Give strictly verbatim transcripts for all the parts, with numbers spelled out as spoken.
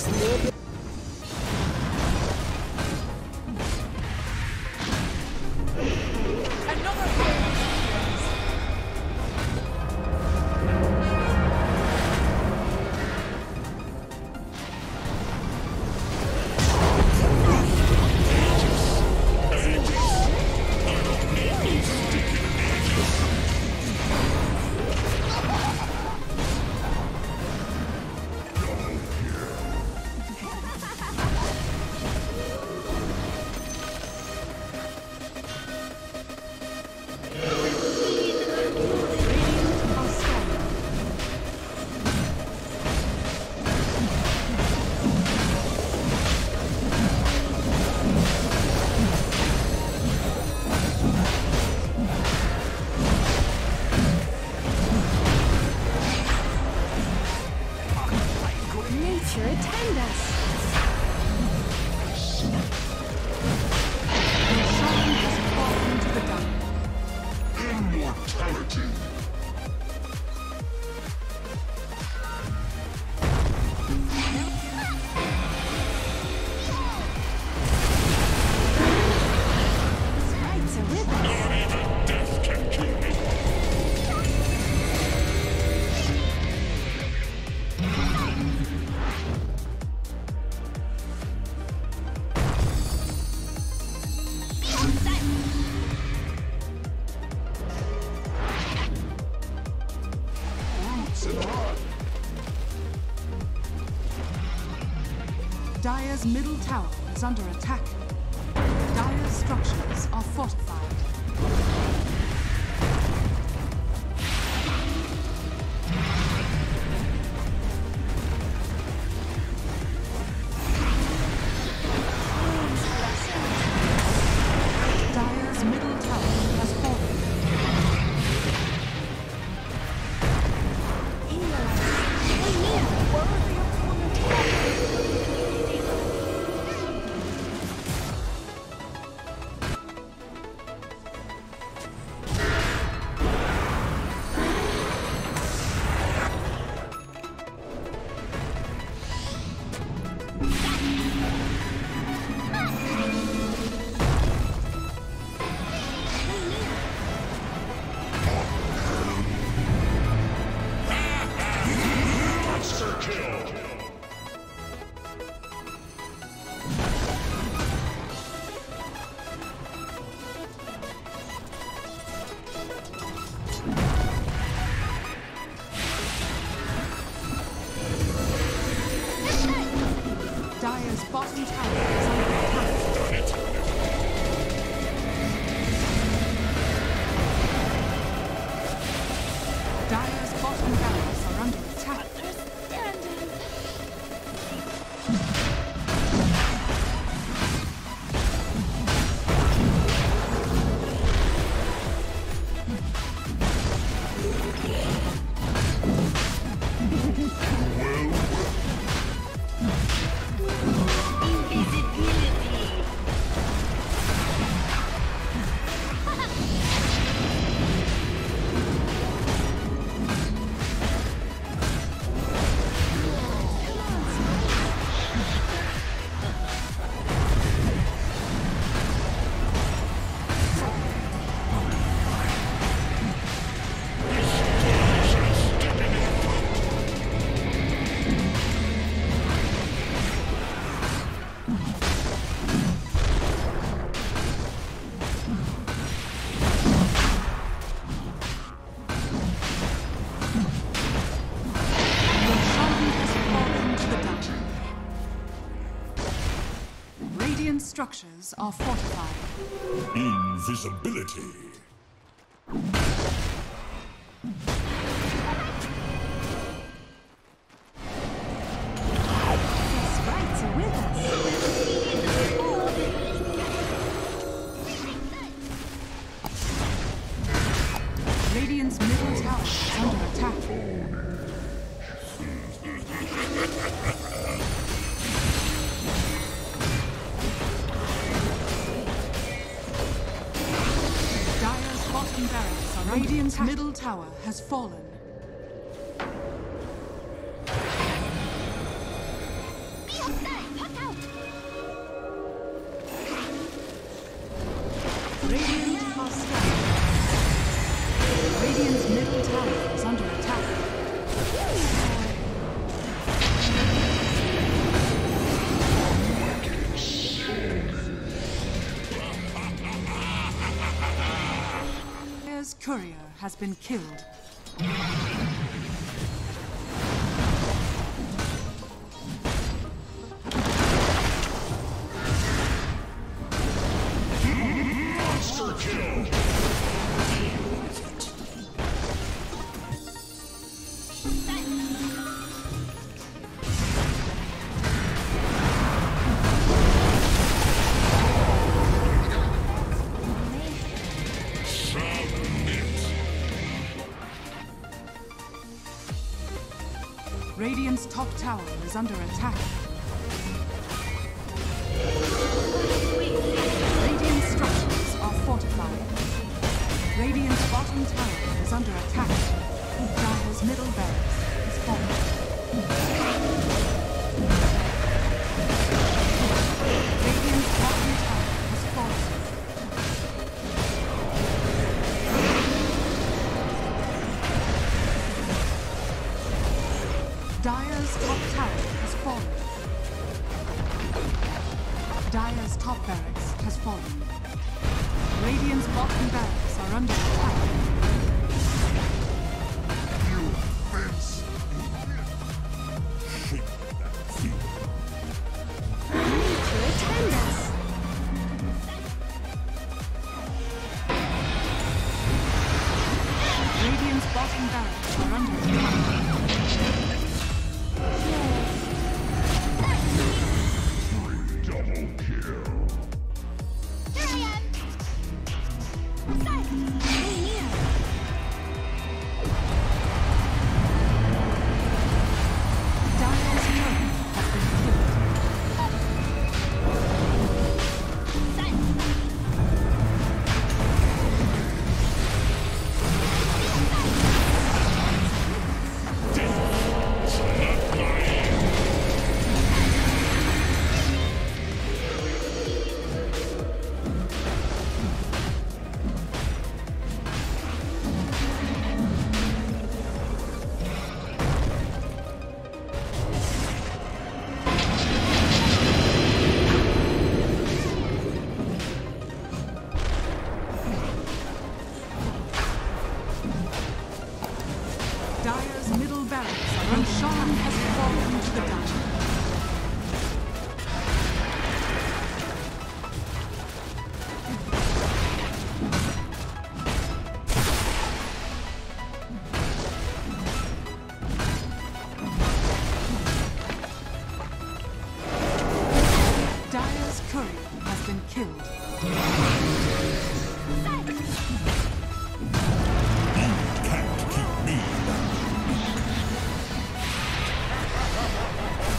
Dire's middle tower is under attack. Dire's structures are fortified. Dire's middle tower has fallen. We need a worthy opponent. Dire's bottom tower is under attack. Dire's bottom barracks are under attack. Radiant structures are fortified. Invisibility. His rights are with us. Radiant's middle tower is under attack. Radiant's middle tower has fallen. Radiant are scanning. Radiant's middle tower is under attack. Dire's courier has been killed. Radiant's top tower is under attack. Radiant structures are fortified. Radiant's bottom tower is under attack. Dire's middle barracks is fallen. Radiant's bottom tower has fallen. Dire's top tower has fallen. Dire's top barracks has fallen. Radiant's bottom barracks are under attack. You fence. Shape that field. Need to attend us. Radiant's bottom barracks are under attack. Double kill. Here I am. Sight. Be near. Dire's turret has been killed. Dire's middle barracks are under Roshan has fallen to the dungeon. Dire's courier has been killed. Can't keep me down.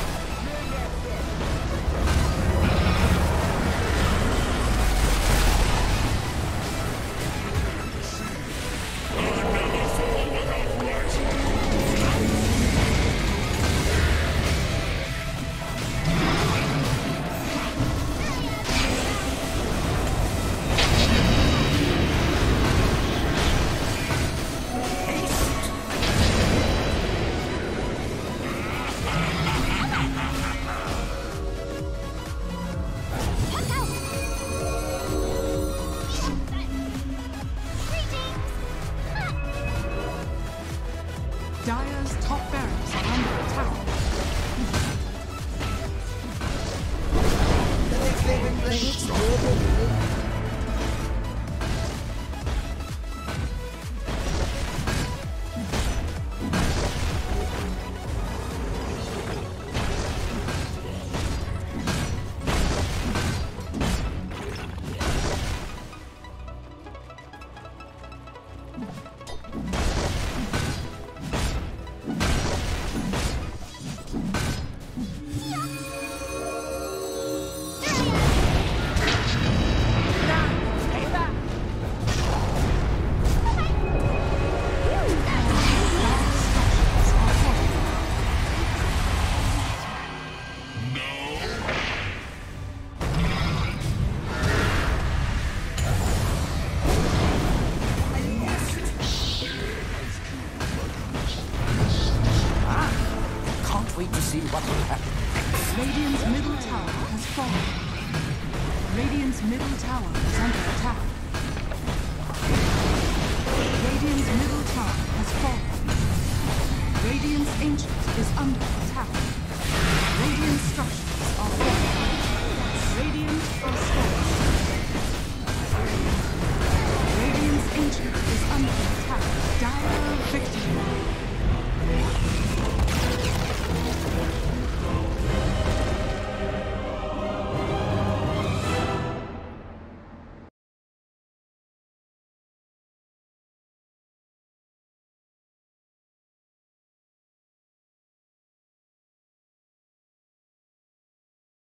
fallen.